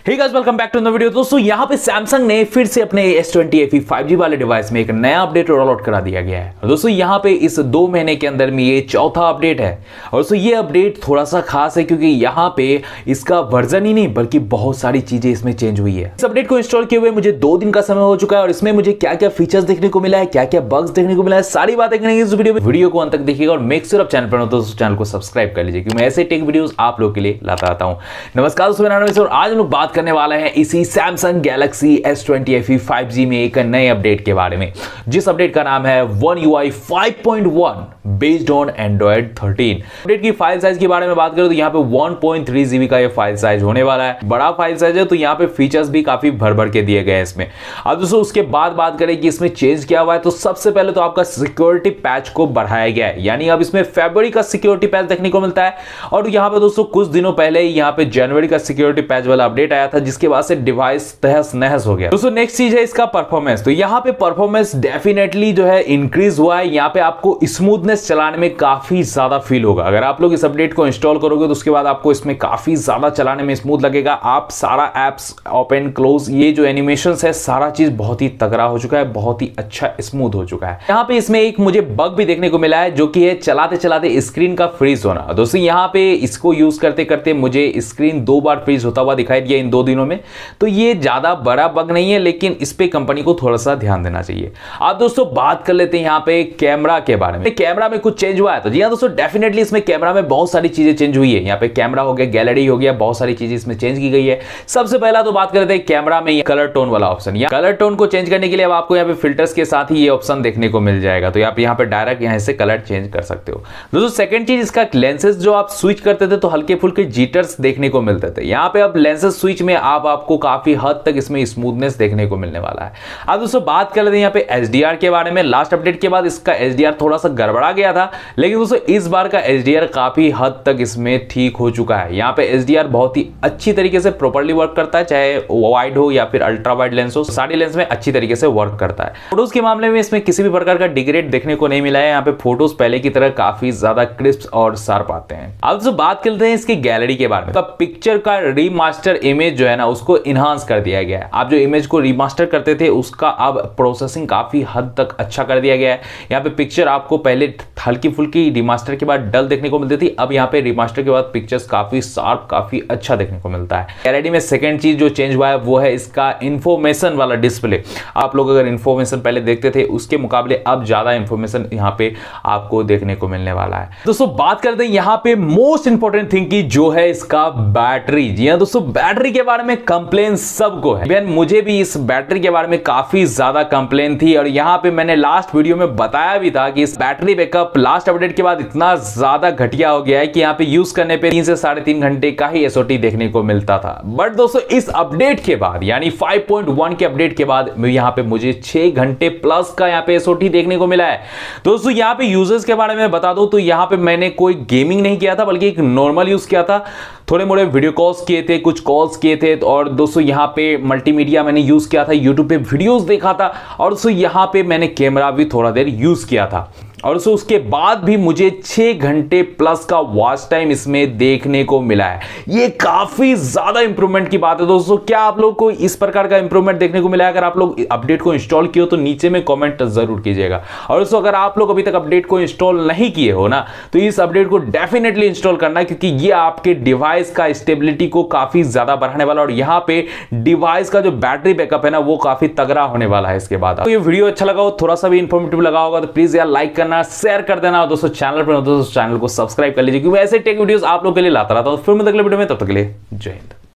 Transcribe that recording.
Hey guys, welcome back to the video. दोस्तों यहाँ पे सैमसंग ने फिर से अपने S20 FE 5G वाले डिवाइस में एक नया अपडेट रोल आउट करा दिया गया है। और दोस्तों यहाँ पे इस 2 महीने के अंदर में ये चौथा अपडेट है। और दोस्तों ये अपडेट थोड़ा सा खास है क्योंकि यहाँ पे इसका वर्जन ही नहीं बल्कि बहुत सारी चीजें इसमें चेंज हुई है। इस अपडेट को इंस्टॉल किए हुए मुझे 2 दिन का समय हो चुका है और इसमें मुझे क्या क्या फीचर्स देखने को मिला है, क्या क्या बग्स देखने को मिला है, सारी बातें करेंगे इस वीडियो में। वीडियो को अंत तक देखिएगा और मेक श्योर आप चैनल पर हो तो चैनल को सब्सक्राइब कर लीजिए क्योंकि मैं ऐसे टेक वीडियोस आप लोग के लिए लाता रहता हूं। नमस्कार दोस्तों, मेरा नाम है और आज हम लोग बात करने वाले हैं इसी Samsung Galaxy S20 FE 5G में एक नए अपडेट के बारे में, जिस अपडेट का नाम है One UI 5.1 based on Android 13। Update की फाइल साइज के बारे में बात करें तो यहाँ पे 1.3 GB का ये फाइल साइज होने वाला है। बड़ा फाइल साइज है तो यहाँ पे फीचर्स भी काफी भर भर के दिए गए हैं इसमें। अब दोस्तों उसके बाद बात करें कि इसमें चेंज क्या हुआ है तो सबसे पहले तो आपका सिक्योरिटी पैच को बढ़ाया गया है, यानी अब इसमें फरवरी का सिक्योरिटी पैच देखने को मिलता है। और यहाँ पे दोस्तों कुछ दिनों पहले यहाँ पे जनवरी का सिक्योरिटी पैच वाला अपडेट आया था जिसके बाद से डिवाइस तहस नहस हो गया। दोस्तों नेक्स्ट चीज है इसका परफॉर्मेंस। तो यहाँ पे परफॉर्मेंस डेफिनेटली जो है इंक्रीज हुआ है। यहाँ पे आपको स्मूथनेस चलाने में काफी ज्यादा फील होगा। अगर आप लोग इस अपडेट को इंस्टॉल करोगे तो उसके बाद आपको इसमें काफी ज्यादा चलाने में स्मूथ लगेगा। आप सारा एप्स ओपन क्लोज ये जो एनिमेशंस है सारा चीज बहुत ही तगड़ा हो चुका है, बहुत ही अच्छा स्मूथ हो चुका है। यहाँ पे इसमें एक मुझे बग भी देखने को मिला है जो कि है चलाते चलाते स्क्रीन का फ्रीज होना। दोस्तों यहाँ पे इसको यूज करते करते मुझे स्क्रीन 2 बार फ्रीज होता हुआ दिखाई दिया इन 2 दिनों में। तो ये ज्यादा बड़ा बग नहीं है लेकिन इस पे कंपनी को थोड़ा सा ध्यान देना चाहिए। अब दोस्तों बात कर लेते हैं यहाँ पे कैमरा के बारे में। कैमरा में कुछ चेंज हुआ है तो जी हाँ दोस्तों, डेफिनेटली इसमें कैमरा में बहुत सारी चीजें चेंज हुई है। यहाँ पे कैमरा हो गया, गैलरी हो गया, बहुत सारी चीजें इसमें चेंज की गई है। सबसे पहला तो बात करते हैं कैमरा में कलर टोन वाला ऑप्शन। कलर टोन को चेंज करने के लिए अब आपको यहाँ पे फिल्टर्स के साथ ही ये ऑप्शन देखने को मिल जाएगा। तो आप यहाँ पे डायरेक्ट यहाँ से कलर चेंज कर सकते हो। दोस्तों सेकंड चीज, इसका लेंसेज जो आप स्विच करते थे तो हल्के फुल्के जीटर्स देखने को मिलते थे। यहाँ पे अब लेंसेज स्विच में आपको काफी हद तक इसमें स्मूथनेस देखने को मिलने वाला है। अब दोस्तों बात कर लेते हैं यहाँ पे HDR के बारे में। लास्ट अपडेट के बाद इसका HDR थोड़ा सा गड़बड़ा गया था लेकिन दोस्तों इस बार का HDR काफी हद तक इसमें ठीक हो चुका है। यहाँ पे HDR बहुत ही अच्छी तरीके से प्रॉपर्ली वर्क करता है, चाहे वाइड हो या फिर अल्ट्रा वाइड लेंस हो, सारी लेंस में अच्छी तरीके से वर्क करता है। फोटोज के मामले में इसमें किसी भी प्रकार का डिग्रेड देखने को नहीं मिला है। यहाँ पे फोटोज पहले की तरह काफी ज्यादा क्रिस्प और शार्प आते हैं। अब जो बात करते हैं इसकी गैलरी के बारे में, तो पिक्चर का रीमास्टर इमेज जो है ना उसको इनहांस कर दिया गया है। आप जो इमेज को रीमास्टर करते थे उसका अब प्रोसेसिंग काफी हद तक अच्छा कर दिया गया है। यहाँ पे पिक्चर आपको पहले हल्की फुल्की रिमास्टर के बाद डल देखने को मिलती थी, अब यहाँ पे रिमास्टर के बाद पिक्चर्स काफी शार्प, काफी अच्छा देखने को मिलता है। एलईडी में सेकंड चीज जो चेंज हुआ है वो है इसका इंफॉर्मेशन वाला डिस्प्ले। आप लोग अगर इंफॉर्मेशन पहले देखते थे उसके मुकाबले अब ज्यादा इंफॉर्मेशन यहाँ पे आपको देखने को मिलने वाला है। दोस्तों बात करते हैं यहाँ पे मोस्ट इंपॉर्टेंट थिंग की जो है इसका बैटरी। जी हाँ दोस्तों, बैटरी के बारे में कंप्लेन सबको है। मुझे भी इस बैटरी के बारे में काफी ज्यादा कंप्लेन थी और यहाँ पे मैंने लास्ट वीडियो में बताया भी था कि इस बैटरी बैकअप लास्ट अपडेट के बाद इतना ज्यादा घटिया हो गया है कि यहाँ पे यूज करने पे 3 से 3.5 घंटे का ही SOT देखने को मिलता था। बट दोस्तों इस अपडेट के बाद यानी 5.1 के अपडेट के बाद यहाँ पे मुझे 6 घंटे प्लस का यहाँ पे SOT देखने को मिला है। दोस्तों यहाँ पे यूजर्स के बारे में बता दूं तो यहाँ पे मैंने कोई गेमिंग नहीं किया था बल्कि एक नॉर्मल यूज किया था। थोड़े मोड़े वीडियो कॉल्स किए थे, कुछ कॉल्स किए थे और दोस्तों यहाँ पे मल्टीमीडिया मैंने यूज किया था, यूट्यूब पे वीडियोस देखा था और दोस्तों यहाँ पे मैंने कैमरा भी थोड़ा देर यूज किया था। और उसके बाद भी मुझे 6 घंटे प्लस का वॉच टाइम इसमें देखने को मिला है। ये काफी ज्यादा इंप्रूवमेंट की बात है। दोस्तों क्या आप लोग को इस प्रकार का इंप्रूवमेंट देखने को मिला है? अगर आप लोग अपडेट को इंस्टॉल किए हो तो नीचे में कमेंट जरूर कीजिएगा। और दोस्तों अगर आप लोग अभी तक अपडेट को इंस्टॉल नहीं किए हो ना तो इस अपडेट को डेफिनेटली इंस्टॉल करना क्योंकि ये आपके डिवाइस का स्टेबिलिटी को काफी ज्यादा बढ़ाने वाला और यहाँ पे डिवाइस का जो बैटरी बैकअप है ना वो काफी तगड़ा होने वाला है इसके बाद। तो ये वीडियो अच्छा लगा हो, थोड़ा सा भी इंफॉर्मेटिव लगा होगा तो प्लीज यार लाइक करना, शेयर कर देना और दोस्तों चैनल पर हो तो चैनल को सब्सक्राइब कर लीजिए क्योंकि ऐसे टेक वीडियोस आप लोग के लिए लाता रहता हूं। फिर मैं अगले वीडियो में, तब तक के लिए जय हिंद।